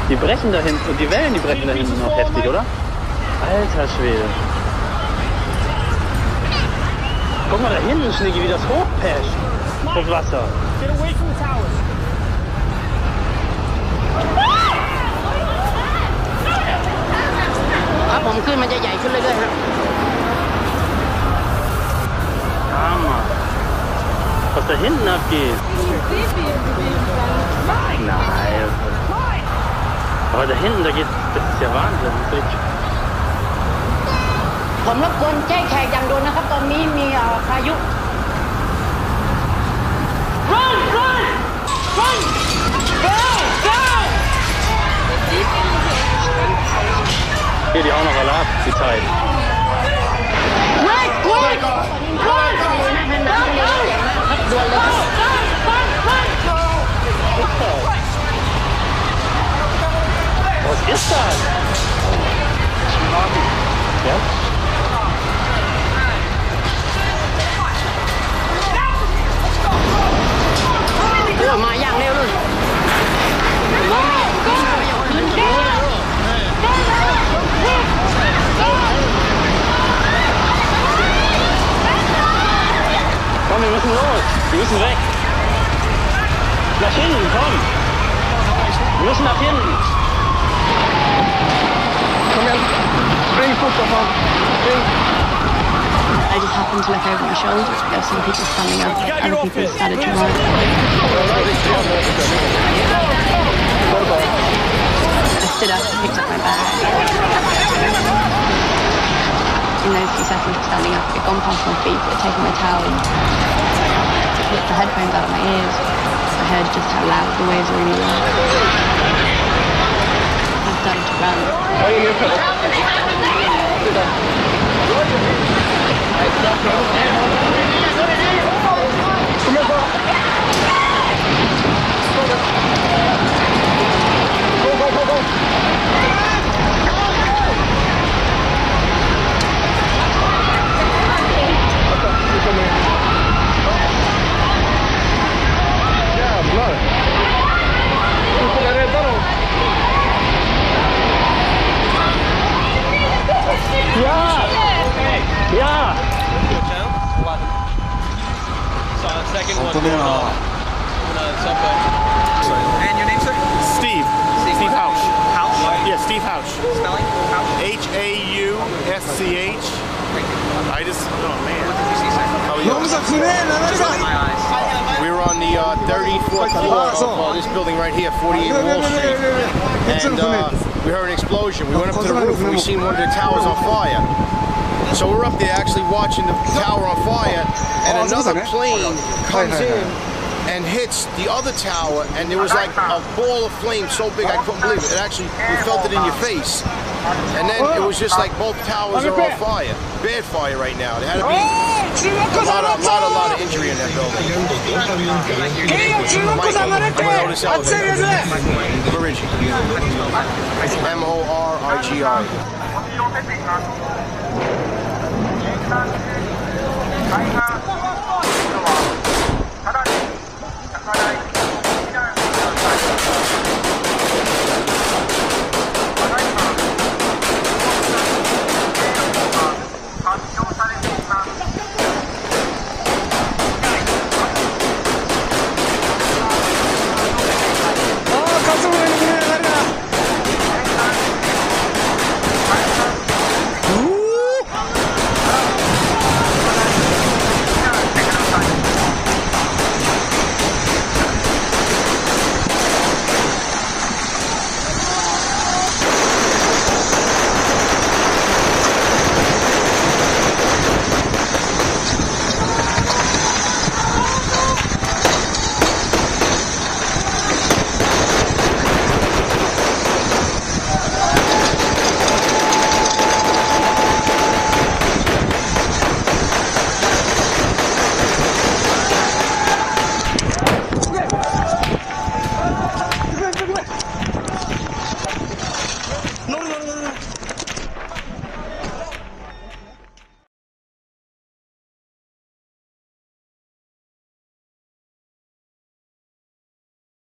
Die brechen da hinten, und die Wellen, die brechen da hinten noch heftig, oder? Alter Schwede. Guck mal da hinten, Schnicki, wie das hochpasht. Das Wasser. Get away from the towers. Hammer. Was da hinten abgeht. Nein. Aber da hinten, da geht, das ist ja Wahnsinn. ผมรบกวนแจ้งแขกอย่างด่วนนะครับตอนนี้มีพายุ Run! Run! Run! Go! Go! Hier die auch noch alle ab, die Zeit. Quick! Quick! Run! Was ist das? Tsunami. Ja? Mà dạng nêu luôn. Komm, wir müssen los. Wir müssen weg. Nach hinten, komm. Wir müssen nach hinten. Komm her. Spring, Fuß davon. Spring. I just happened to look over my shoulder. There were some people standing up. Other people started to run. I stood up and picked up my bag. In those few seconds of standing up, it had gone past my feet, it had taken my towel and ripped the headphones out of my ears. I heard just how loud the waves really were. I started to run. Ja! Second one. And your name, sir? Steve. Steve Hausch. House? Yeah, Steve Hausch. Spelling? House? H-A-U-S-C-H. I just, oh man. Oh, yeah. My eyes. We were on the 34th floor of this building right here, 48 Wall Street. And we heard an explosion. We went up to the roof and we seen one of the towers on fire. So we're up there actually watching the tower on fire, and another plane comes in and hits the other tower, and there was like a ball of flame so big I couldn't believe it. It actually, you felt it in your face. And then it was just like both towers are on fire. Bad fire right now. There had to be a lot of injury in that building. M-O-R-I-G-I.